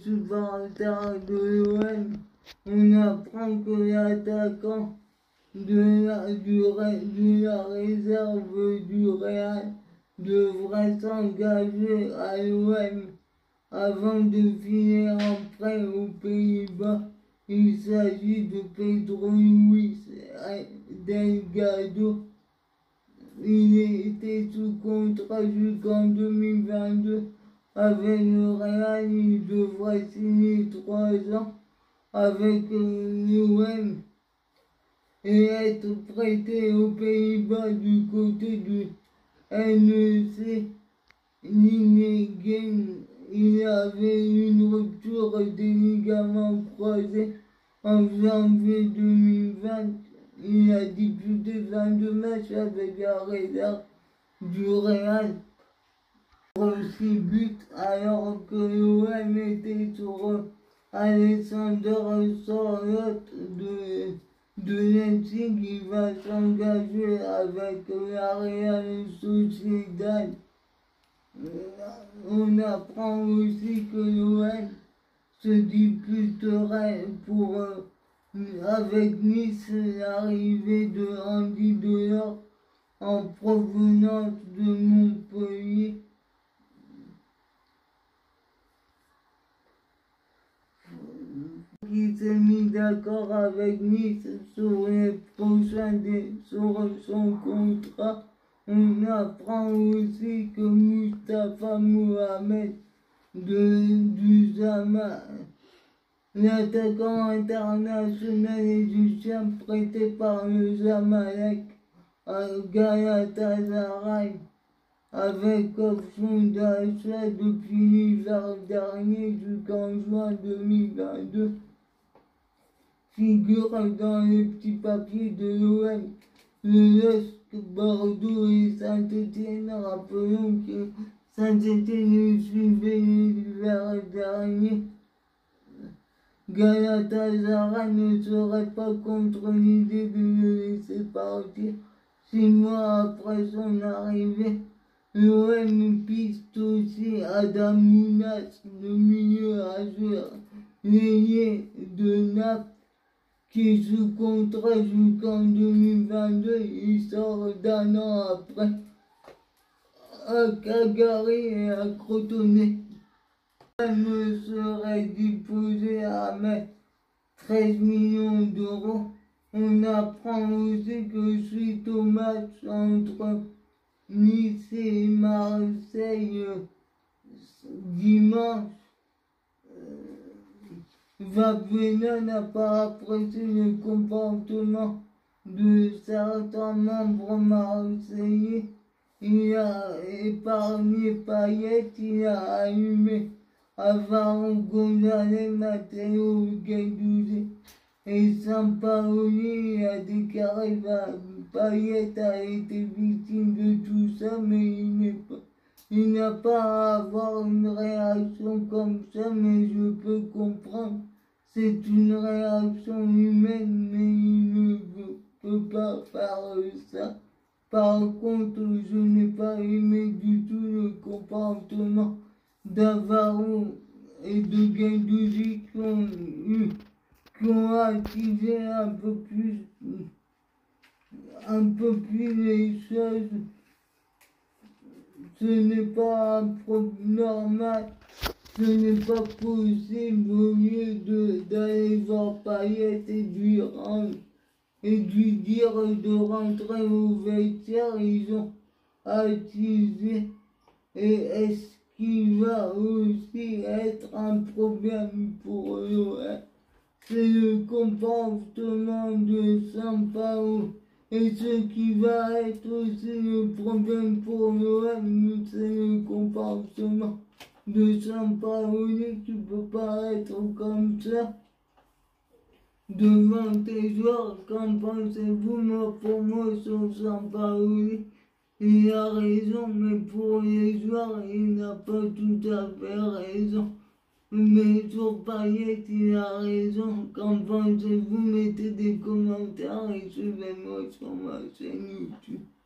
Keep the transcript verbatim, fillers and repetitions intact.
supporters de l'O M, on apprend que l'attaquant de la, du, de la réserve du Real devrait s'engager à l'O M avant de finir en prêt aux Pays-Bas. Il s'agit de Pedro Luis Delgado. Il était sous contrat jusqu'en deux mille vingt-deux. Avec le Real, il devrait signer trois ans avec l'O M et être prêté aux Pays-Bas du côté du N E C Nijmegen. Il avait une rupture des ligaments croisés en janvier deux mille vingt. Il a disputé vingt-deux matchs avec la réserve du Real pour six buts alors que l'O M était sur Alexander Sørloth de, de Leipzig. Il va s'engager avec la Real Sociedad. On apprend aussi que l'O M se disputerait pour, euh, avec Nice, l'arrivée de Andy Delors en provenance de Montpellier. Il s'est mis d'accord avec Nice sur les prochains des, sur son contrat. On apprend aussi que Mustafa Mohamed de, du Zama, l'attaquant international égyptien prêté par le Zamalek à Galatasaray, avec option d'achat depuis l'hiver dernier jusqu'en juin deux mille vingt-deux, figure dans les petits papiers de l'O M. Le L O S C, Bordeaux et Saint-Étienne. Rappelons que Saint-Étienne suivait l'hiver dernier. Galatasaray ne serait pas contre l'idée de le laisser partir six mois après son arrivée. L'O M piste aussi Adam Mounas, le milieu algérien de Naples, qui est sous contrat jusqu'en deux mille vingt-deux. Il sort d'un an après à Cagliari et à Crotone. Il serait disposé à mettre treize millions d'euros. On apprend aussi que suite au match entre Nice et Marseille dimanche, Valbuena n'a pas apprécié le comportement de certains membres marseillais. Il a épargné Payet, il a allumé Alvaro González, Matteo Guendouzi et Sampaoli a déclaré que Payet a été victime de tout ça, mais il n'est pas. Il n'a pas à avoir une réaction comme ça, mais je peux comprendre. C'est une réaction humaine, mais il ne peut pas faire ça. Par contre, je n'ai pas aimé du tout le comportement d'Alvaro et de Guendouzi qui ont eu, qui ont attisé un peu plus, un peu plus les choses. Ce n'est pas un problème normal, ce n'est pas possible au lieu de, d'aller voir Payet et de lui rendre, et de lui dire de rentrer au vestiaire. Ils ont attisé. Et est-ce qu'il va aussi être un problème pour l'O M? C'est le comportement de Sampaoli. Et ce qui va être aussi le problème pour l'O M, c'est le comportement de Sampaoli. Tu ne peux pas être comme ça devant tes joueurs. Qu'en pensez-vous? Moi, pour moi, sur Sampaoli, il a raison, mais pour les joueurs, il n'a pas tout à fait raison. Mais sur Payet, il a raison. Qu'en pensez-vous? Mettez des commentaires et suivez-moi sur ma chaîne YouTube.